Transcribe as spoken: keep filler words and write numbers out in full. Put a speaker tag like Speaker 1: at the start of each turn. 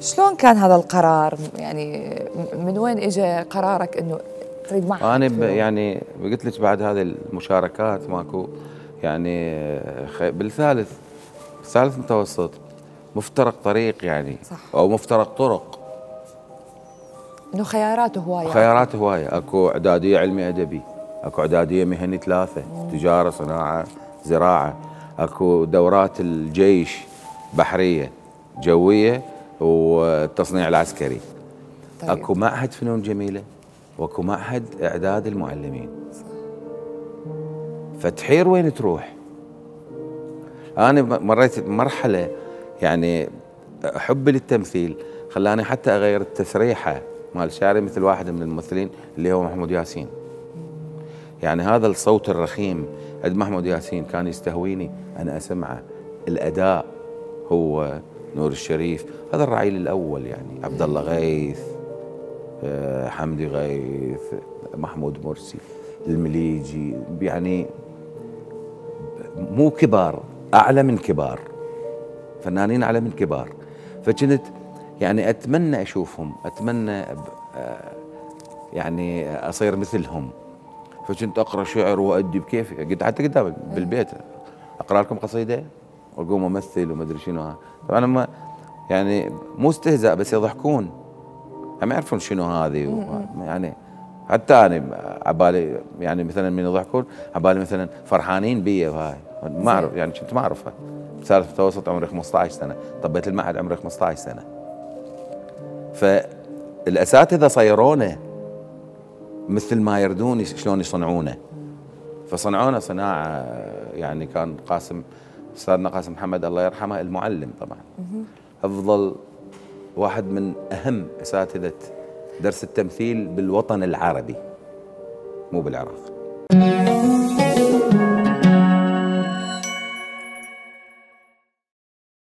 Speaker 1: شلون كان هذا القرار؟ يعني من وين اجى قرارك انه تريد معهد؟
Speaker 2: انا يعني قلت لك بعد هذه المشاركات ماكو يعني بالثالث ثالث متوسط مفترق طريق يعني
Speaker 1: صح.
Speaker 2: او مفترق طرق،
Speaker 1: انه خياراته هوايه
Speaker 2: خيارات هوايه. اكو اعداديه علمي ادبي، اكو اعداديه مهني ثلاثه، مم. تجاره صناعه زراعه، اكو دورات الجيش بحريه جويه والتصنيع العسكري. طيب. اكو معهد فنون جميله واكو معهد اعداد المعلمين. فتحير وين تروح. انا مريت بمرحله يعني حبي للتمثيل خلاني حتى اغير التسريحه مال شعري مثل واحد من الممثلين اللي هو محمود ياسين. يعني هذا الصوت الرخيم عند محمود ياسين كان يستهويني انا اسمعه. الاداء هو نور الشريف، هذا الرعيل الاول يعني عبد الله غيث، حمدي غيث، محمود مرسي، المليجي، يعني مو كبار، اعلى من كبار، فنانين اعلى من كبار. فكنت يعني اتمنى اشوفهم، اتمنى يعني اصير مثلهم. فكنت اقرا شعر وادي بكيفي، قلت حتى قدام بالبيت اقرا لكم قصيده واقوم امثل وما ادري شنو. طبعا ما يعني مو استهزاء بس يضحكون، ما يعرفون شنو هذه. يعني حتى انا عبالي يعني مثلا من يضحكون عبالي مثلا فرحانين بي وهاي ما اعرف، يعني كنت ما اعرفها. ثالث متوسط عمري خمسة عشر سنه، طبيت المعهد عمري خمسة عشر سنه. فالاساتذه صيرونه مثل ما يردون شلون يصنعونه، فصنعونا صناعه. يعني كان قاسم استاذنا قاسم محمد الله يرحمه المعلم طبعا افضل واحد من اهم اساتذه درس التمثيل بالوطن العربي مو بالعراق.